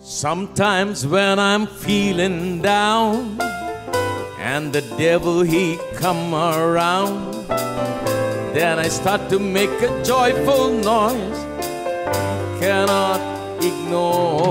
Sometimes when I'm feeling down and the devil he come around, then I start to make a joyful noise, cannot ignore.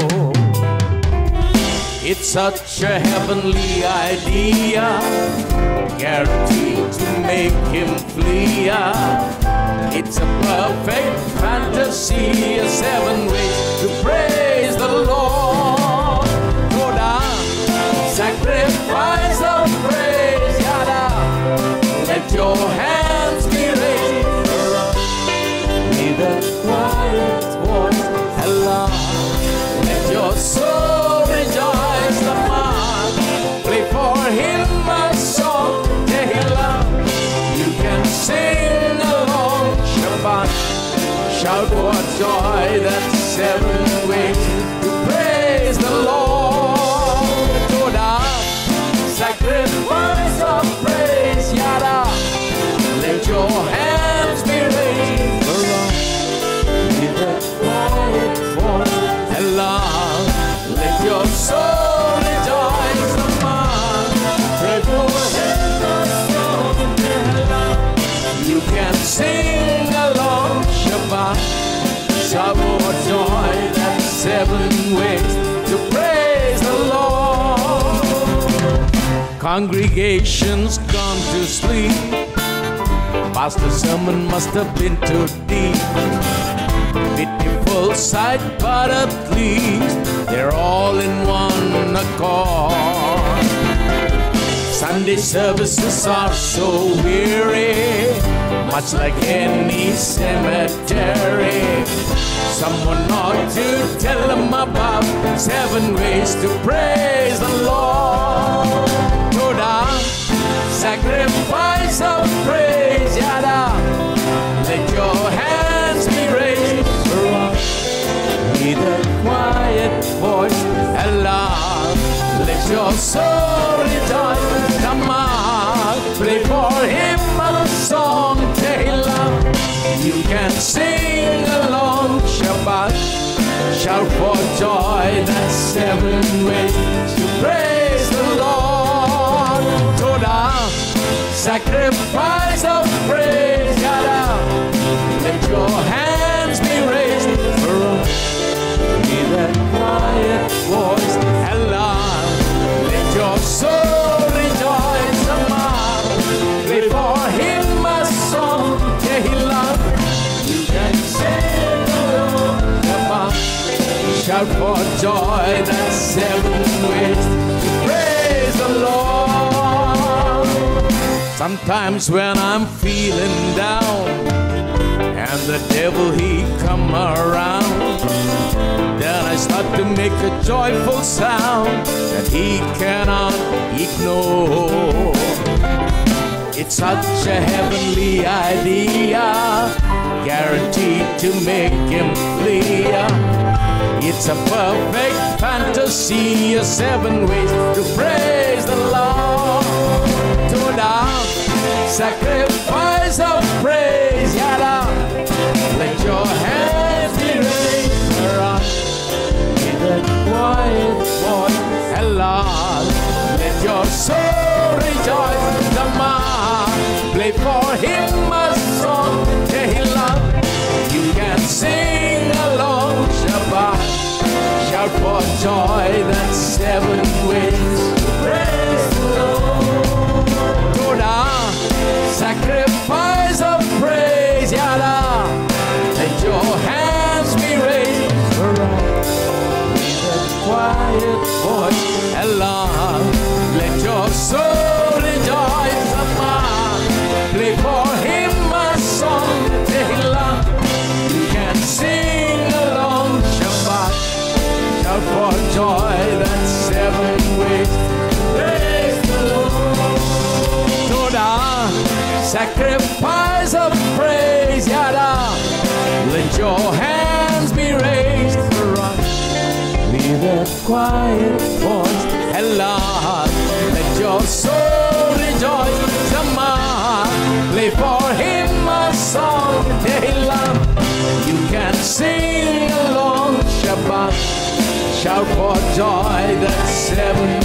It's such a heavenly idea, guaranteed to make him flee. It's a perfect fantasy, 7 ways to praise the Lord. Go down, sacrifice of praise, yada. Let your hands be raised, with a quiet voice, Allah. Let your soul rejoice, Lamar. Play for him a song, Tehillah. You can sing along, Shabbat. Shout for joy, that's 7 ways to praise the Lord. Go down, sacrifice of praise, yada. Let your hands be raised, with a quiet voice, Allah. Let your soul rejoice, Lamar. Pray for him a song, Tehillah. You can sing along, Shabbat. Shout for joy, that's 7 ways to praise the Lord. Congregations gone to sleep, pastor's sermon must have been too deep. Pitiful sight, but at least they're all in one accord. Sunday services are so weary, much like any cemetery. Someone ought to tell them about 7 ways to praise the Lord. Go down, sacrifice of praise, yada. Let your hands be raised, with a quiet voice, Allah. Let your soul rejoice, come on. Play for him a song, Tehillah. You can sing along, Shabbat. Shout for joy, that's 7 ways to praise the Lord. Todah, sacrifice of praise, yada. Let your hands be raised, with a quiet voice, Allah. Let your soul rejoice, Amar. Play for him a song, Tehillah. You can sing along, Shabbat. Shout for joy, that's 7 ways to praise the Lord. Sometimes when I'm feeling down and the devil he come around, then I start to make a joyful sound that he cannot ignore. It's such a heavenly idea, guaranteed to make him clear. It's a perfect fantasy, 7 ways to praise the Lord. Todah, sacrifice of praise, yada. Let your hands be raised, with a quiet voice, Allah. Let your soul rejoice, Lamar. Play for him a song, Tehillah. You can sing along, Shabbat. Shout for joy, that's 7 ways to praise the Lord. Todah, sacrifice of praise, yada. Let your hands be raised, with a quiet voice, Allah. Let your soul rejoice, Amar. Play for him a song, Tehillah. You can sing along, Shabbat. Shout for joy, that's 7 ways to praise the Lord. Todah, sacrifice of praise, yada. Let your hands be raised, with a quiet voice, Allah. Let your soul rejoice, Sama. Play for him a song, Tehillah. You can sing along, Shabbat. shout for joy that 7